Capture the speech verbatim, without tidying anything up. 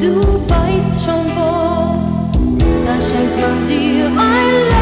du weißt schon wo, da schenkt man dir ein